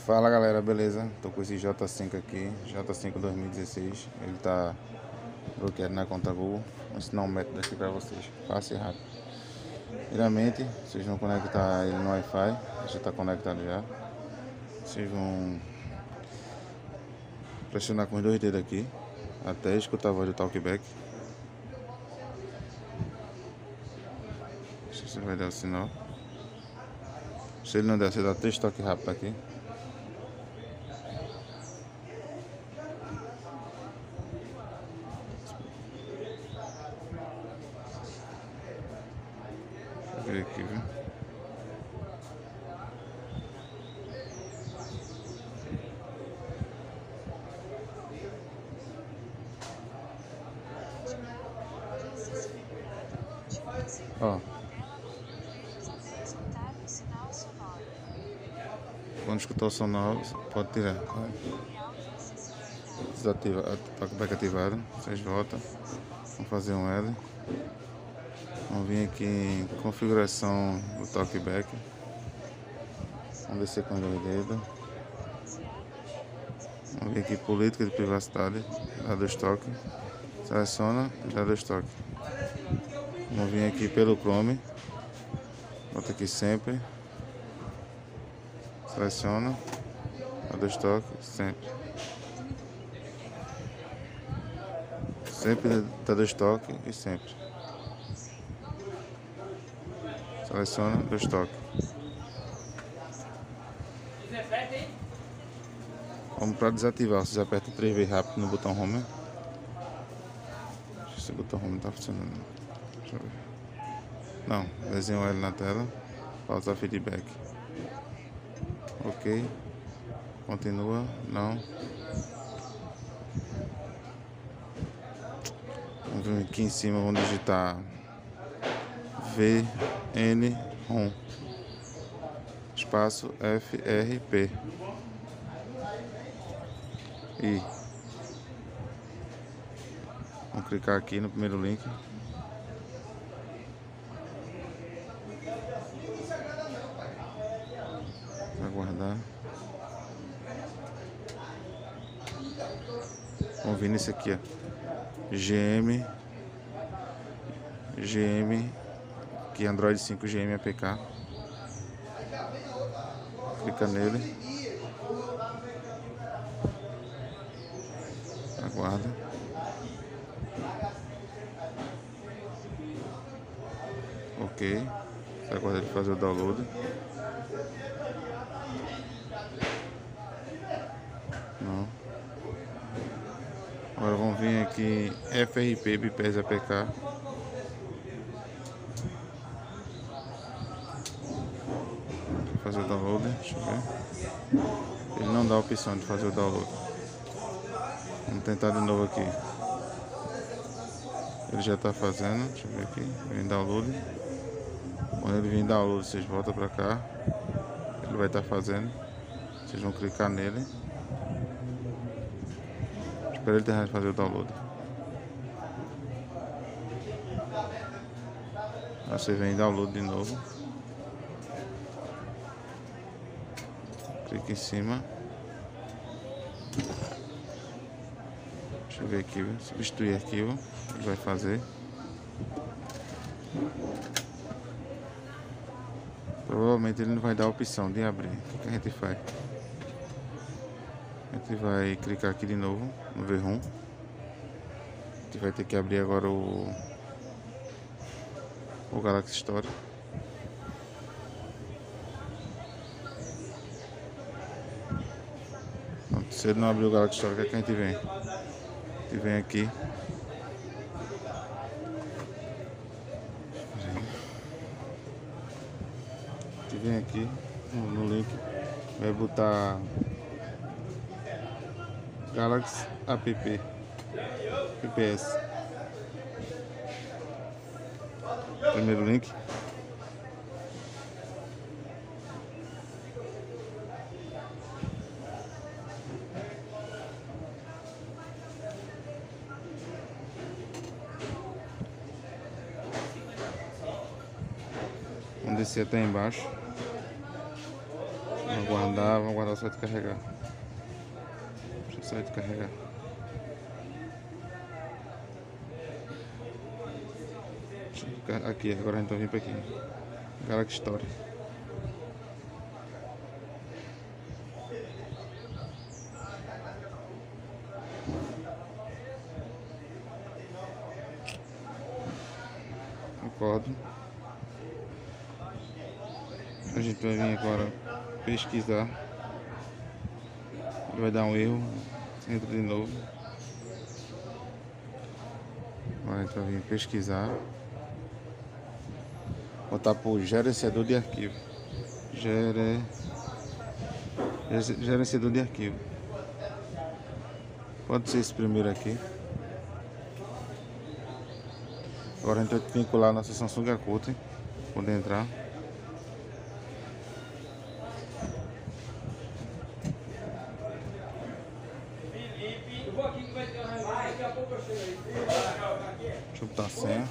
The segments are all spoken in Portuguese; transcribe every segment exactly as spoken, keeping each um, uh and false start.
Fala galera, beleza? Tô com esse J cinco aqui, J cinco dois mil e dezesseis. Ele tá bloqueado na conta Google. Vou ensinar um método aqui pra vocês, fácil e rápido. Primeiramente, vocês vão conectar ele no Wi-Fi. Já tá conectado já. Vocês vão pressionar com os dois dedos aqui até escutar a voz do talkback. Você vai dar o sinal. Se ele não der, você dá três toques rápidos aqui. Deixa eu ver aqui, viu? Ó. Quando escutar o sonoro, pode tirar. Desativa, talkback ativado. Vocês voltam. Vamos fazer um L. Vamos vir aqui em configuração do talkback. Vamos descer com os dois dedos. Vamos vir aqui política de privacidade. Dá dois toques. Seleciona e dá dois toques. Vamos vir aqui pelo Chrome. Bota aqui sempre. Seleciona. Dá dois toques. Sempre. Sempre dá dois toques e sempre. Seleciona, dois toques. Vamos para desativar. Vocês apertam três vezes rápido no botão Home. Deixa eu ver se o botão Home está funcionando. Deixa eu ver. Não, desenho L na tela. Pausar feedback. Ok. Continua. Não. Vamos vir aqui em cima. Vamos digitar V N ROM espaço F R P I. Vamos clicar aqui no primeiro link. Aguardar. Vamos vir nesse aqui, ó. G M G M aqui, Android cinco G M A P K. Clica nele. Aguarda. Ok. Você aguarda ele fazer o download. Não. Agora vamos vir aqui F R P Bipes A P K. Fazer o download, deixa eu ver. Ele não dá a opção de fazer o download. Vamos tentar de novo aqui. Ele já está fazendo, deixa eu ver aqui. Vem download. Quando ele vir download, vocês voltam para cá. Ele vai estar tá fazendo. Vocês vão clicar nele. Espera ele terminar de fazer o download. Aí você vem download de novo. Clica em cima. Deixa eu ver aqui, viu? Substituir arquivo. Ele vai fazer. Provavelmente ele não vai dar a opção de abrir. O que a gente faz? A gente vai clicar aqui de novo no V ROM. A gente vai ter que abrir agora o o Galaxy Store. Se ele não abrir o Galaxy Store, o que, é que a gente vem? A gente vem aqui. A gente vem aqui no link. Vai botar Galaxy App P P S. Primeiro link. Vamos descer até embaixo. Aguardar. guardar, vamos guardar só de carregar. Deixa eu sair de carregar. Aqui, agora a gente vai vir pra aqui. Galaxy Store. Acordo. A gente vai vir agora pesquisar. Vai dar um erro. Entra de novo. Agora a gente vai vir pesquisar. Botar por gerenciador de arquivo. Gere... Gerenciador de arquivo. Pode ser esse primeiro aqui. Agora a gente vai vincular a nossa Samsung Acute. Poder entrar. Deixa eu botar a senha.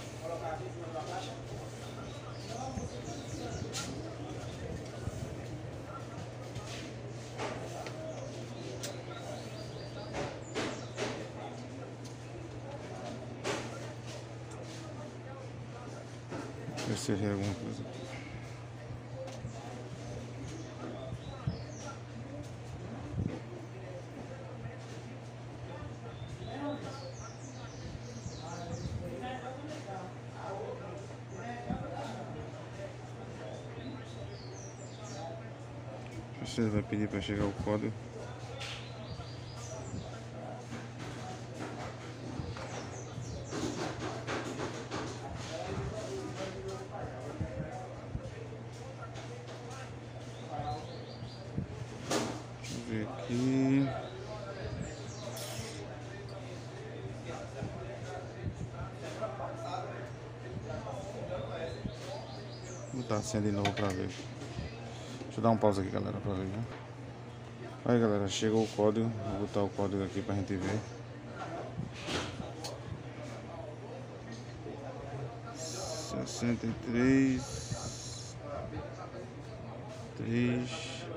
Ver se errei alguma coisa aqui. Você vai pedir para chegar o código. Deixa eu ver aqui. Vou botar a senha de novo para ver. Deixa eu dar um pausa aqui, galera, pra ver, né? Aí, galera, chegou o código. Vou botar o código aqui pra gente ver. sessenta e três três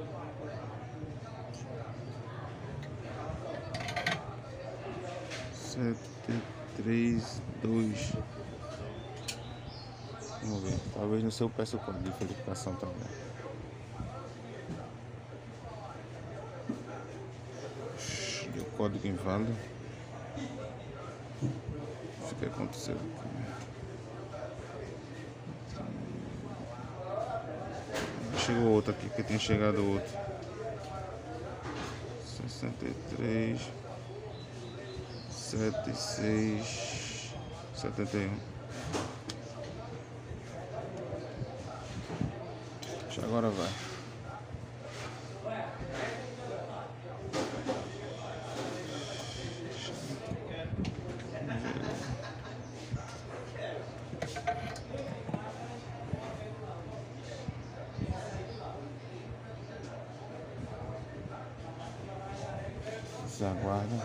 sete três dois. Vamos ver. Talvez no seu peça o código de verificação também. Deu código inválido. O que aconteceu aqui? Chegou outro aqui, que tem chegado outro. sessenta e três setenta e seis setenta e um. Agora vai. Vocês aguardam.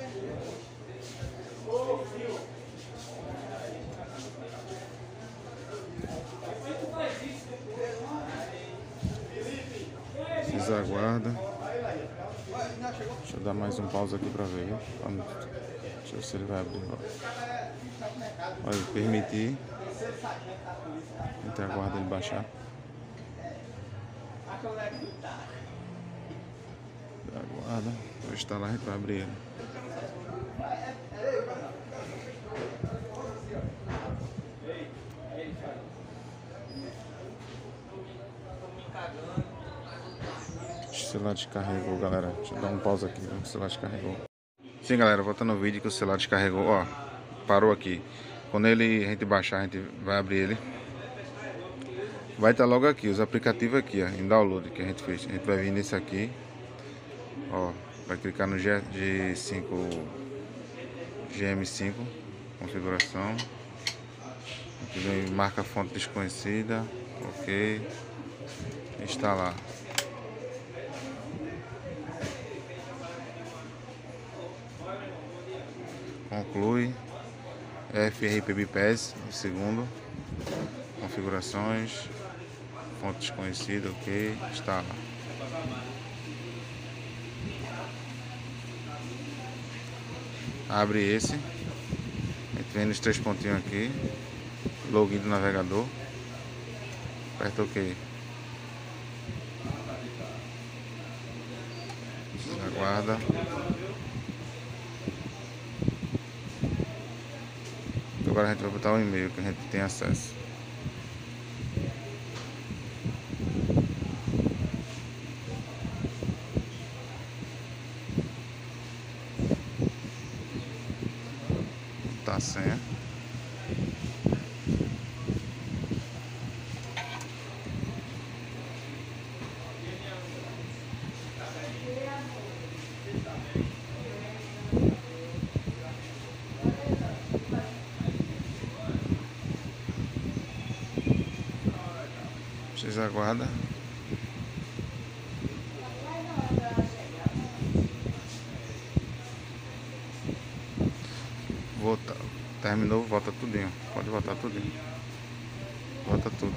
Vocês aguardam. Deixa eu dar mais um pausa aqui pra ver. Deixa eu ver se ele vai abrir. Olha, permitir. A gente aguarda ele baixar. Aguarda. Vou instalar, a gente vai abrir ele. O celular descarregou, galera. Deixa eu dar um pausa aqui. O celular descarregou. Sim, galera, voltando no vídeo que o celular descarregou. Ó, parou aqui. Quando ele, a gente baixar, a gente vai abrir ele. Vai estar logo aqui, os aplicativos aqui, ó, em download que a gente fez. A gente vai vir nesse aqui. Ó, vai clicar no G cinco, G M cinco, configuração. Aqui vem marca fonte desconhecida. Ok. Instalar. Conclui. F R P B P E S, o segundo. Configurações. Fonte desconhecida, ok. Instala. Abre esse. A gente vem nos três pontinhos aqui. Login do navegador. Aperta OK. Aguarda. Agora a gente vai botar o e-mail que a gente tem acesso. Botar a senha. Vocês aguardam. Volta. Terminou, volta tudinho. Pode voltar tudinho. Volta tudo.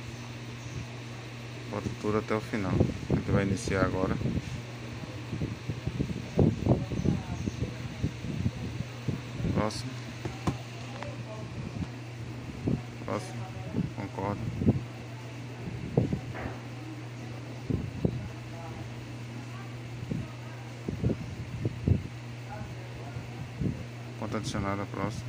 Volta tudo até o final. A gente vai iniciar agora. Próximo. Próximo. Concordo. Conta adicionada, próximo.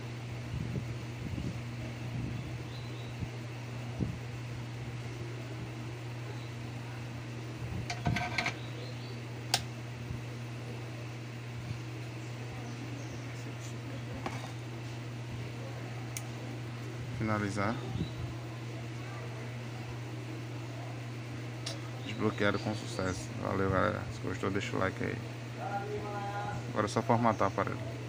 Finalizar. Desbloqueado com sucesso. Valeu, galera. Se gostou, deixa o like aí. Agora é só formatar o aparelho.